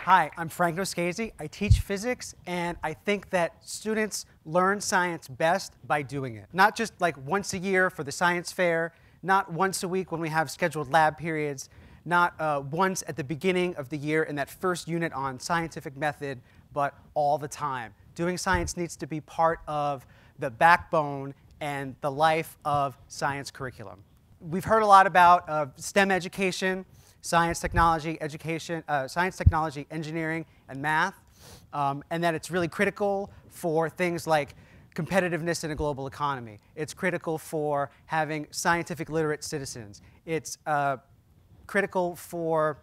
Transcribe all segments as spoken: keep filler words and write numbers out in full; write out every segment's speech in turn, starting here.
Hi, I'm Frank Noschese. I teach physics, and I think that students learn science best by doing it. Not just like once a year for the science fair, not once a week when we have scheduled lab periods, not uh, once at the beginning of the year in that first unit on scientific method, but all the time. Doing science needs to be part of the backbone and the life of science curriculum. We've heard a lot about uh, STEM education, science, technology, education, uh, science, technology, engineering, and math, um, and that it's really critical for things like competitiveness in a global economy. It's critical for having scientific literate citizens. It's uh, critical for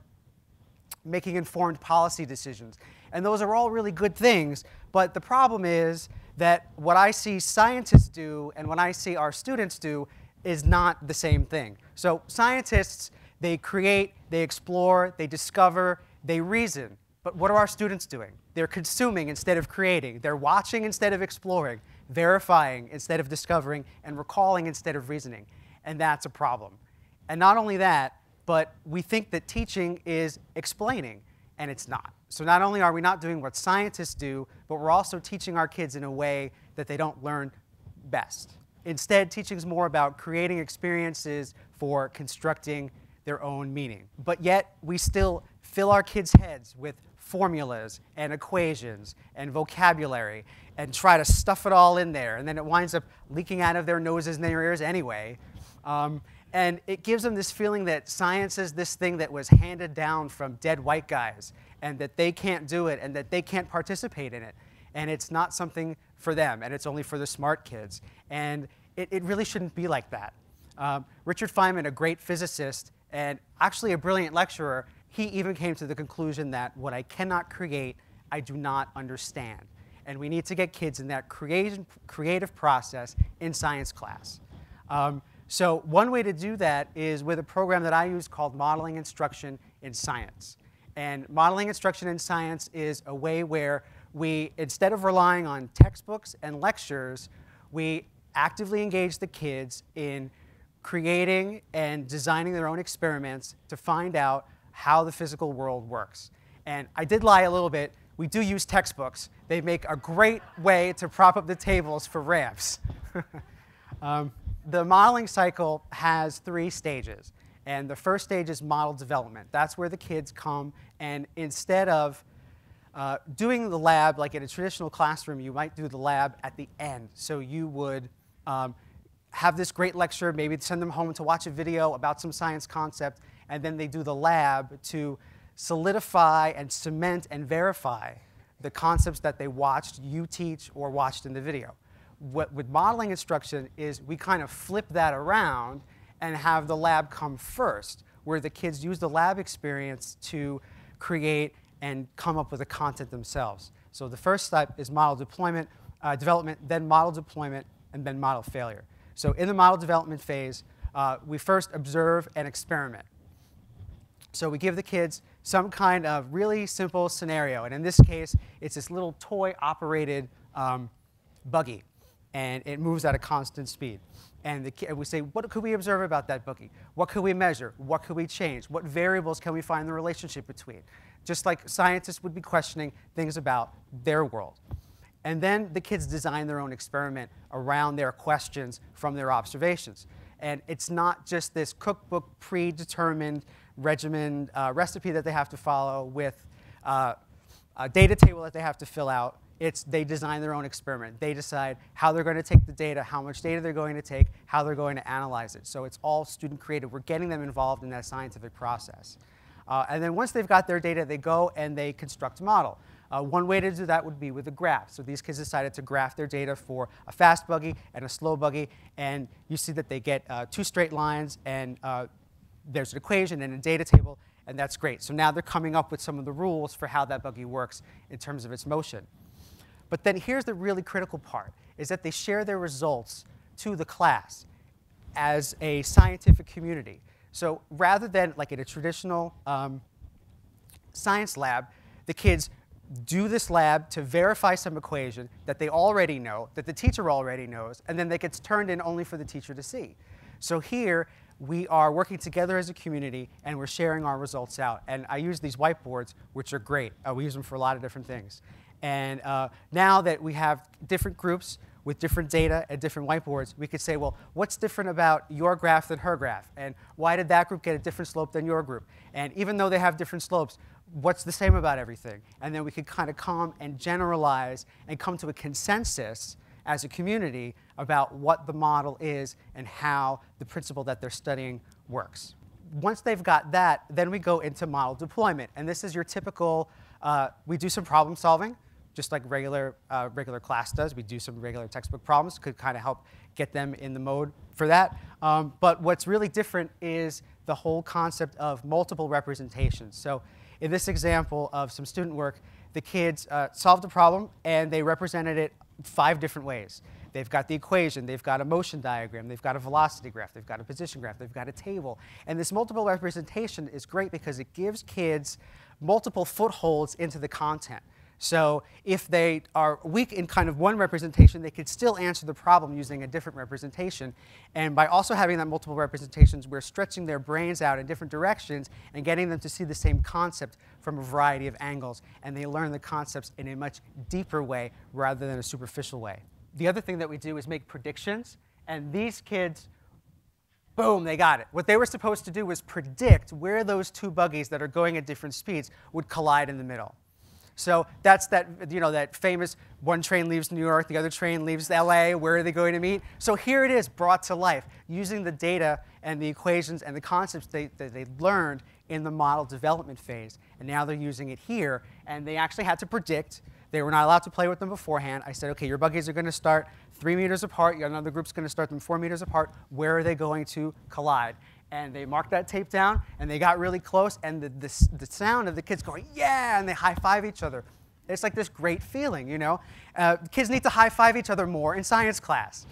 making informed policy decisions. And those are all really good things, but the problem is that what I see scientists do and what I see our students do is not the same thing. So scientists, they create, they explore, they discover, they reason. But what are our students doing? They're consuming instead of creating. They're watching instead of exploring, verifying instead of discovering, and recalling instead of reasoning. And that's a problem. And not only that, but we think that teaching is explaining, and it's not. So not only are we not doing what scientists do, but we're also teaching our kids in a way that they don't learn best. Instead, teaching is more about creating experiences for constructing their own meaning. But yet, we still fill our kids' heads with formulas and equations and vocabulary and try to stuff it all in there. And then it winds up leaking out of their noses and their ears anyway. Um, and it gives them this feeling that science is this thing that was handed down from dead white guys and that they can't do it and that they can't participate in it. And it's not something for them, and it's only for the smart kids. And it, it really shouldn't be like that. Um, Richard Feynman, a great physicist and actually a brilliant lecturer, he even came to the conclusion that what I cannot create, I do not understand. And we need to get kids in that creative, creative process in science class. Um, so one way to do that is with a program that I use called Modeling Instruction in Science. And modeling instruction in science is a way where we, instead of relying on textbooks and lectures, we actively engage the kids in creating and designing their own experiments to find out how the physical world works. And I did lie a little bit. We do use textbooks. They make a great way to prop up the tables for ramps. um, the modeling cycle has three stages. And the first stage is model development. That's where the kids come, and instead of uh, doing the lab like in a traditional classroom, you might do the lab at the end. So you would um, have this great lecture, maybe send them home to watch a video about some science concept, and then they do the lab to solidify and cement and verify the concepts that they watched you teach or watched in the video. What with modeling instruction is we kind of flip that around and have the lab come first, where the kids use the lab experience to create and come up with the content themselves. So the first step is model deployment, uh, development, then model deployment, and then model failure. So in the model development phase, uh, we first observe and experiment. So we give the kids some kind of really simple scenario. And in this case, it's this little toy-operated um, buggy. And it moves at a constant speed. And, the, and we say, what could we observe about that buggy? What could we measure? What could we change? What variables can we find the relationship between? Just like scientists would be questioning things about their world. And then the kids design their own experiment around their questions from their observations. And it's not just this cookbook predetermined regimen uh, recipe that they have to follow with uh, a data table that they have to fill out. It's they design their own experiment. They decide how they're going to take the data, how much data they're going to take, how they're going to analyze it. So it's all student created. We're getting them involved in that scientific process. Uh, and then once they've got their data, they go and they construct a model. Uh, one way to do that would be with a graph. So these kids decided to graph their data for a fast buggy and a slow buggy. And you see that they get uh, two straight lines, and uh, there's an equation and a data table, and that's great. So now they're coming up with some of the rules for how that buggy works in terms of its motion. But then here's the really critical part, is that they share their results to the class as a scientific community. So rather than like in a traditional um, science lab, the kids do this lab to verify some equation that they already know, that the teacher already knows, and then that gets turned in only for the teacher to see. So here, we are working together as a community, and we're sharing our results out. And I use these whiteboards, which are great. Uh, we use them for a lot of different things. And uh, now that we have different groups with different data and different whiteboards, we could say, well, what's different about your graph than her graph? And why did that group get a different slope than your group? And even though they have different slopes, what's the same about everything? And then we could kind of come and generalize and come to a consensus as a community about what the model is and how the principle that they're studying works. Once they've got that, then we go into model deployment. And this is your typical, uh, we do some problem solving, just like regular, uh, regular class does. We do some regular textbook problems, could kind of help get them in the mode for that. Um, but what's really different is the whole concept of multiple representations. So in this example of some student work, the kids uh, solved a problem and they represented it five different ways. They've got the equation, they've got a motion diagram, they've got a velocity graph, they've got a position graph, they've got a table. And this multiple representation is great because it gives kids multiple footholds into the content. So if they are weak in kind of one representation, they could still answer the problem using a different representation. And by also having that multiple representations, we're stretching their brains out in different directions and getting them to see the same concept from a variety of angles. And they learn the concepts in a much deeper way rather than a superficial way. The other thing that we do is make predictions. And these kids, boom, they got it. What they were supposed to do was predict where those two buggies that are going at different speeds would collide in the middle. So that's that, you know, that famous one train leaves New York, the other train leaves L A, where are they going to meet? So here it is brought to life using the data and the equations and the concepts they, that they learned in the model development phase. And now they're using it here. And they actually had to predict. They were not allowed to play with them beforehand. I said, OK, your buggies are going to start three meters apart. Another group's going to start them four meters apart. Where are they going to collide? And they marked that tape down, and they got really close, and the, the, the sound of the kids going, yeah, and they high-five each other. It's like this great feeling, you know? Uh, kids need to high-five each other more in science class.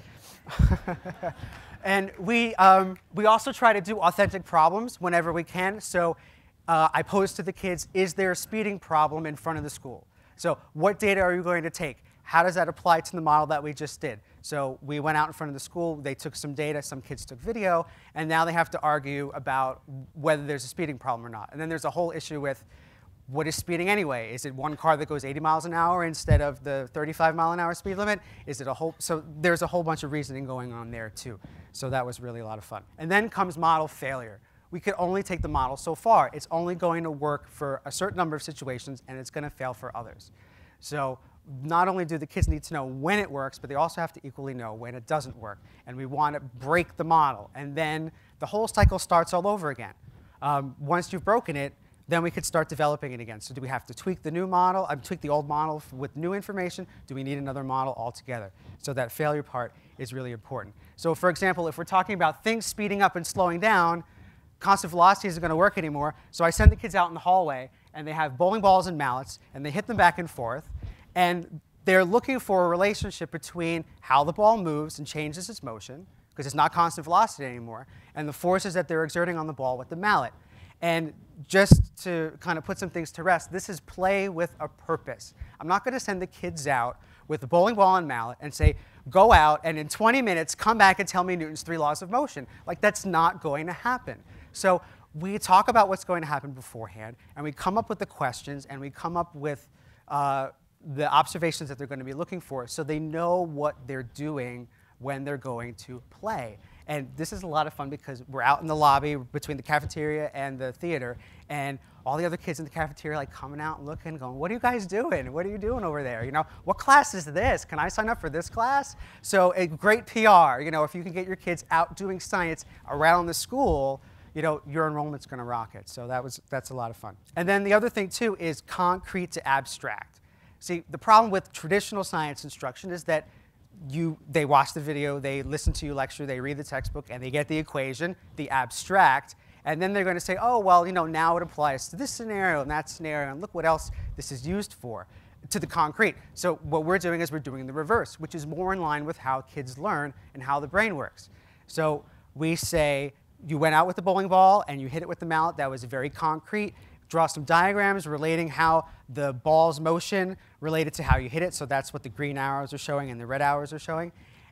And we, um, we also try to do authentic problems whenever we can. So uh, I pose to the kids, is there a speeding problem in front of the school? So what data are you going to take? How does that apply to the model that we just did? So we went out in front of the school, they took some data, some kids took video, and now they have to argue about whether there's a speeding problem or not. And then there's a whole issue with, what is speeding anyway? Is it one car that goes eighty miles an hour instead of the thirty-five mile an hour speed limit? Is it a whole, so there's a whole bunch of reasoning going on there too. So that was really a lot of fun. And then comes model failure. We could only take the model so far. It's only going to work for a certain number of situations, and it's going to fail for others. So not only do the kids need to know when it works, but they also have to equally know when it doesn't work. And we want to break the model. And then the whole cycle starts all over again. Um, once you've broken it, then we could start developing it again. So do we have to tweak the new model, uh, tweak the old model with new information? Do we need another model altogether? So that failure part is really important. So for example, if we're talking about things speeding up and slowing down, constant velocity isn't going to work anymore. So I send the kids out in the hallway, and they have bowling balls and mallets, and they hit them back and forth. And they're looking for a relationship between how the ball moves and changes its motion, because it's not constant velocity anymore, and the forces that they're exerting on the ball with the mallet. And just to kind of put some things to rest, this is play with a purpose. I'm not going to send the kids out with a bowling ball and mallet and say, go out and in twenty minutes come back and tell me Newton's three laws of motion. Like, that's not going to happen. So we talk about what's going to happen beforehand, and we come up with the questions, and we come up with uh, the observations that they're going to be looking for, so they know what they're doing when they're going to play. And this is a lot of fun because we're out in the lobby between the cafeteria and the theater, and all the other kids in the cafeteria like coming out and looking, going, what are you guys doing? What are you doing over there? You know, what class is this? Can I sign up for this class? So a great P R, you know, if you can get your kids out doing science around the school, you know, your enrollment's going to rocket. So that was, that's a lot of fun. And then the other thing too is concrete to abstract. See, the problem with traditional science instruction is that you, they watch the video, they listen to you lecture, they read the textbook, and they get the equation, the abstract, and then they're going to say, oh, well, you know, now it applies to this scenario and that scenario, and look what else this is used for, to the concrete. So what we're doing is we're doing the reverse, which is more in line with how kids learn and how the brain works. So we say, you went out with the bowling ball and you hit it with the mallet. That was very concrete. Draw some diagrams relating how the ball's motion related to how you hit it. So that's what the green arrows are showing and the red arrows are showing.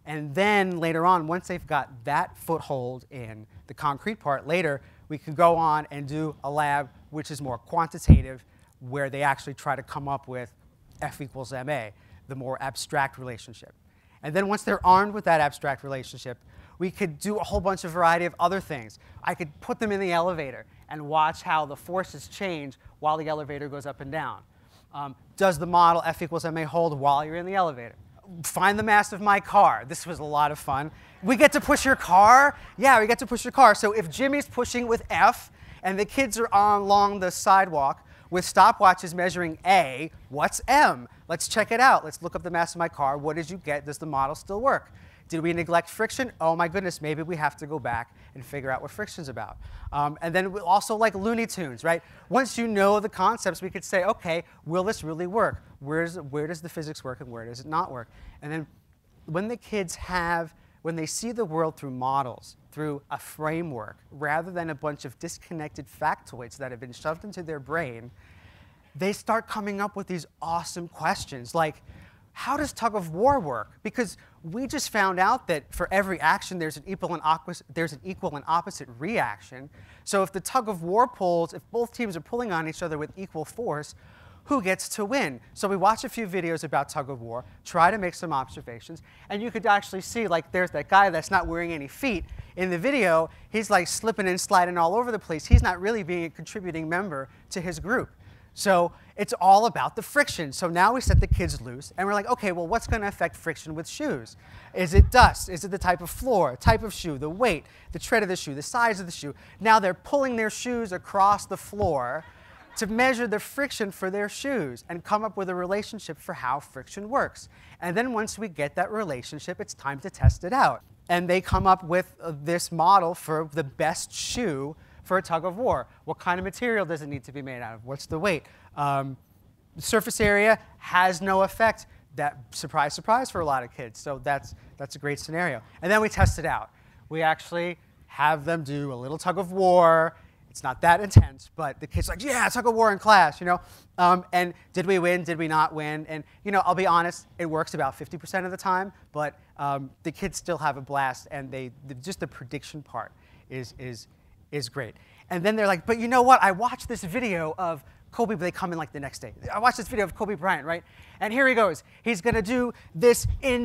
And then later on, once they've got that foothold in the concrete part, later we can go on and do a lab which is more quantitative, where they actually try to come up with F equals M A, the more abstract relationship. And then once they're armed with that abstract relationship, we could do a whole bunch of variety of other things. I could put them in the elevator and watch how the forces change while the elevator goes up and down. Um, does the model F equals M A hold while you're in the elevator? Find the mass of my car. This was a lot of fun. We get to push your car? Yeah, we get to push your car. So if Jimmy's pushing with F and the kids are on along the sidewalk with stopwatches measuring A, what's M? Let's check it out. Let's look up the mass of my car. What did you get? Does the model still work? Did we neglect friction? Oh my goodness, maybe we have to go back and figure out what friction's about. Um, and then we also like Looney Tunes, right? Once you know the concepts, we could say, okay, will this really work? Where's, where does the physics work and where does it not work? And then when the kids have, when they see the world through models, through a framework, rather than a bunch of disconnected factoids that have been shoved into their brain, they start coming up with these awesome questions like, how does tug of war work? Because we just found out that for every action, there's an equal and opposite, there's an equal and opposite reaction. So if the tug of war pulls, if both teams are pulling on each other with equal force, who gets to win? So we watch a few videos about tug of war, try to make some observations, and you could actually see, like, there's that guy that's not wearing any feet. In the video, he's like slipping and sliding all over the place. He's not really being a contributing member to his group. So it's all about the friction. So now we set the kids loose, and we're like, okay, well, what's going to affect friction with shoes? Is it dust? Is it the type of floor, type of shoe, the weight, the tread of the shoe, the size of the shoe? Now they're pulling their shoes across the floor to measure the friction for their shoes and come up with a relationship for how friction works. And then once we get that relationship, it's time to test it out. And they come up with uh, this model for the best shoe for a tug of war. What kind of material does it need to be made out of? What's the weight? Um, surface area has no effect. That, surprise, surprise for a lot of kids. So that's, that's a great scenario. And then we test it out. We actually have them do a little tug of war. It's not that intense, but the kids are like, yeah, tug of war in class, you know? Um, and did we win? Did we not win? And, you know, I'll be honest, it works about fifty percent of the time, but um, the kids still have a blast, and they, the, just the prediction part is, is, is great. And then they're like, but you know what? I watched this video of Kobe, but they come in like the next day. I watched this video of Kobe Bryant, right? And here he goes. He's going to do this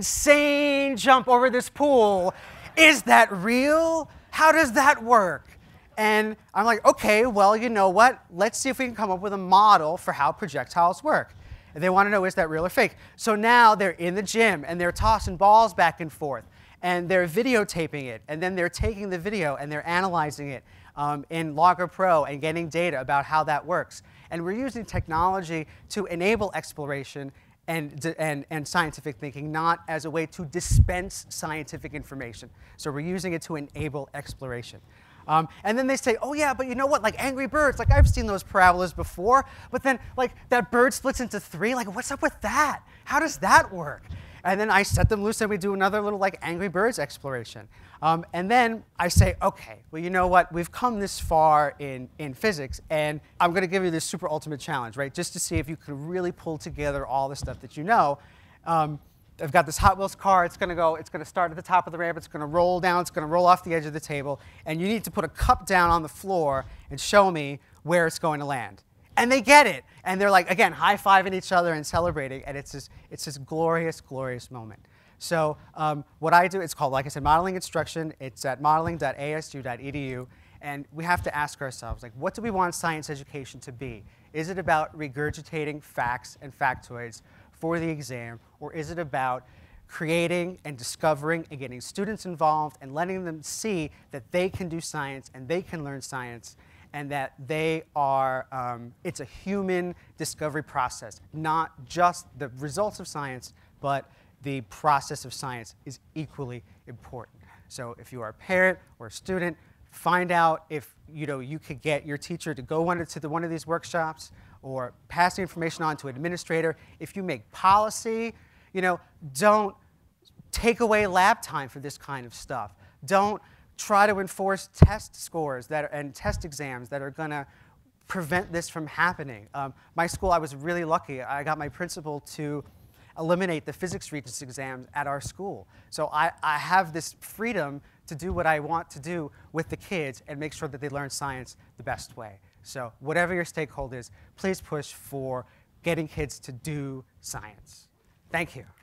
insane jump over this pool. Is that real? How does that work? And I'm like, okay, well, you know what? Let's see if we can come up with a model for how projectiles work. And they want to know, is that real or fake? So now they're in the gym, and they're tossing balls back and forth, and they're videotaping it, and then they're taking the video, and they're analyzing it um, in Logger Pro and getting data about how that works. And we're using technology to enable exploration and, and, and scientific thinking, not as a way to dispense scientific information. So we're using it to enable exploration. Um, and then they say, oh yeah, but you know what, like Angry Birds, like I've seen those parabolas before, but then like that bird splits into three, like what's up with that? How does that work? And then I set them loose and we do another little like Angry Birds exploration. Um, and then I say, okay, well you know what, we've come this far in, in physics, and I'm gonna give you this super ultimate challenge, right? Just to see if you can really pull together all the stuff that you know. Um, I've got this Hot Wheels car. It's going to go, it's going to start at the top of the ramp. It's going to roll down. It's going to roll off the edge of the table. And you need to put a cup down on the floor and show me where it's going to land. And they get it. And they're like, again, high-fiving each other and celebrating. And it's this, it's this glorious, glorious moment. So um, what I do, it's called, like I said, modeling instruction. It's at modeling dot A S U dot E D U. And we have to ask ourselves, like, what do we want science education to be? Is it about regurgitating facts and factoids for the exam, or is it about creating and discovering and getting students involved and letting them see that they can do science and they can learn science, and that they are, um, it's a human discovery process, not just the results of science, but the process of science is equally important. So if you are a parent or a student, find out if you know you could get your teacher to go one to the, one of these workshops, or pass the information on to an administrator. If you make policy, you know, don't take away lab time for this kind of stuff. Don't try to enforce test scores that are, and test exams that are going to prevent this from happening. Um, my school, I was really lucky. I got my principal to eliminate the physics regents exams at our school. So I, I have this freedom to do what I want to do with the kids and make sure that they learn science the best way. So whatever your stake is, please push for getting kids to do science. Thank you.